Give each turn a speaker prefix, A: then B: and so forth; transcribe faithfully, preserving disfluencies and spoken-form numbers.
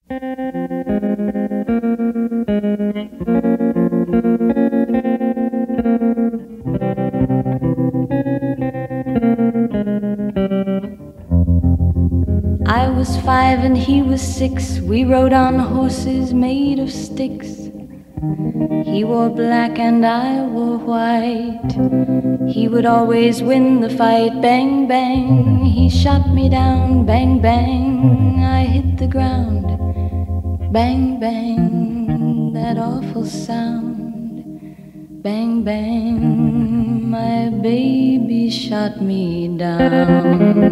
A: I was five and he was six. We rode on horses made of sticks. He wore black and I wore white. He would always win the fight. Bang, bang, he shot me down. Bang, bang, I hit the ground. Bang, bang, that awful sound. Bang, bang, my baby shot me down.